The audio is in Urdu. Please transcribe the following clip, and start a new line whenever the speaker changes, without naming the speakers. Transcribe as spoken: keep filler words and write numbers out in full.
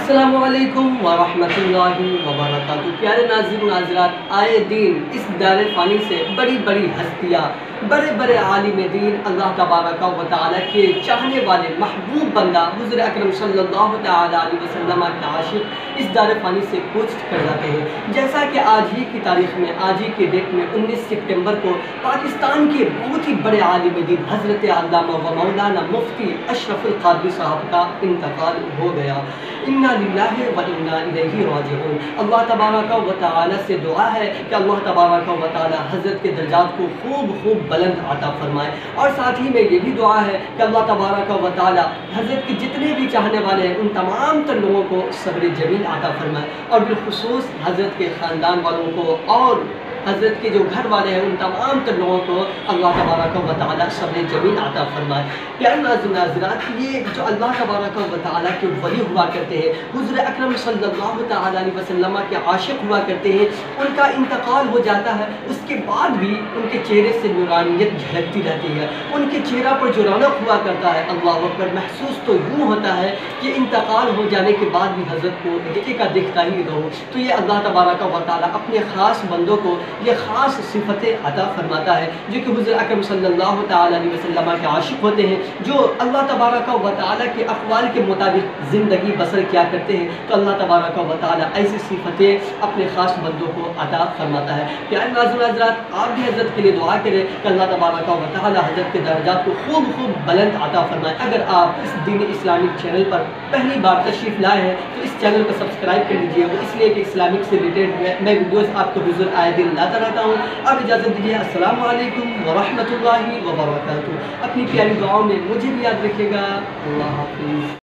السلام علیکم ورحمۃ اللہ وبرکاتہ۔ پیارے ناظرین ناظرات، آئے دین اس دار فانی سے بڑی بڑی ہستیاں، بڑے بڑے عالم دین، اللہ تبارک و تعالیٰ کے چاہنے والے محبوب بندہ حضور اکرم صلی اللہ تعالیٰ علیہ وسلم کے عاشق اس دار فانی سے کوچ کر جاتے ہیں۔ جیسا کہ آج ہی کی تاریخ میں، آج ہی کے ڈیٹ میں انیس ستمبر کو پاکستان کے بہت ہی بڑے عالم دین حضرت علامہ و مولانا مفتی اشرف القادری صاحب کا انتقال ہو گیا۔ انا للہ و انا الیہ راجعون۔ اللہ تبارک و تعالیٰ سے دعا ہے کہ اللہ تبارک و تعالیٰ حضرت کے درجات کو خوب خوب بلند عطا فرمائے، اور ساتھ ہی میں یہ بھی دعا ہے کہ اللہ تبارک و تعالیٰ حضرت کے جتنے بھی چاہنے والے ہیں ان تمام تر لوگوں کو صبر جمیل عطا فرمائے، اور بالخصوص حضرت کے خاندان والوں کو اور حضرت کے جو گھر والے ہیں ان تمام تر لوگوں کو اللہ تبارک و تعالیٰ صبر جمیل عطا فرمائے۔ پیارے ناظرین ناظرات، یہ جو اللہ تبارک و تعالیٰ کے ولی ہوا کرتے ہیں، حضور اکرم صلی اللہ تعالیٰ علیہ وسلم کے عاشق ہوا کرتے ہیں، ان کا انتقال ہو جاتا ہے، اس کے بعد بھی ان کے چہرے سے نورانیت جھلکتی رہتی ہے، ان کے چہرہ پر جو رونق ہوا کرتا ہے، اللہ اکبر، محسوس تو یوں ہوتا ہے کہ انتقال ہو جانے کے بعد بھی حضرت کو دیکھے کا دیکھتا ہی رہو۔ تو یہ اللہ تبارک و تعالیٰ اپنے خاص بندوں کو یہ خاص صفتیں عطا فرماتا ہے، جو کہ حضور اکرم صلی اللہ تعالیٰ علیہ وسلم کے عاشق ہوتے ہیں، جو اللہ تبارک و تعالیٰ کے اقوال کے مطابق زندگی بسر کیا کرتے ہیں، تو اللہ تبارک و تعالیٰ ایسی صفتیں اپنے خاص بندوں کو عطا فرماتا ہے۔ پیارے ناظرین حضرات، آپ بھی حضرت کے لیے دعا کریں کہ اللہ تبارک و تعالیٰ حضرت کے درجات کو خوب خوب بلند عطا فرمائے۔ اگر آپ اس دین اسلامک چینل پر پہلی بار تشریف لائے ہیں تو اس چینل کو سبسکرائب کر لیجیے، وہ اس لیے کہ اسلامک سے ریلیٹڈ میں ویڈیوز آپ کو حضور آئے دن لاتا رہتا ہوں۔ اب اجازت دیجیے، السلام علیکم ورحمۃ اللہ وبرکاتہ۔ اپنی پیاری دعاؤں میں مجھے بھی یاد رکھیے گا۔ اللہ حافظ۔